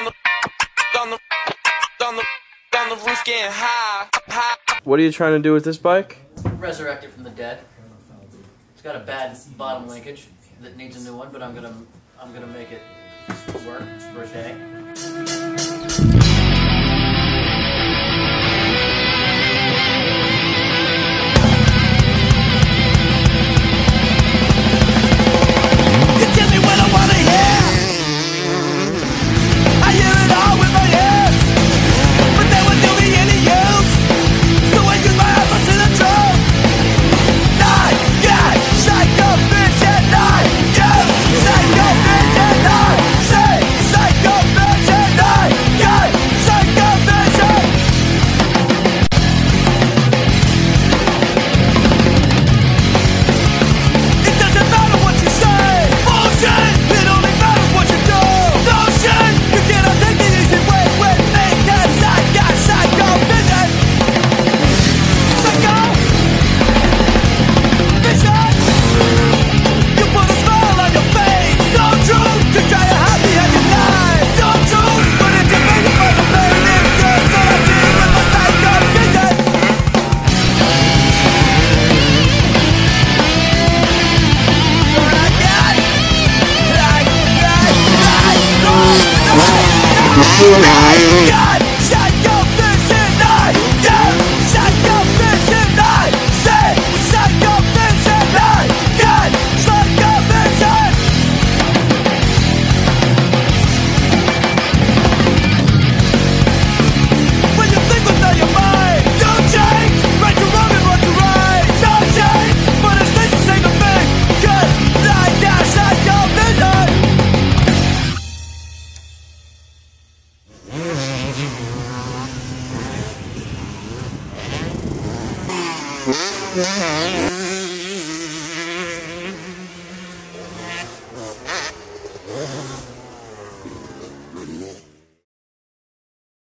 on the roof getting high. What are you trying to do with this bike? Resurrect it from the dead. It's got a bad bottom linkage that needs a new one, but I'm gonna make it work for a day. Yeah.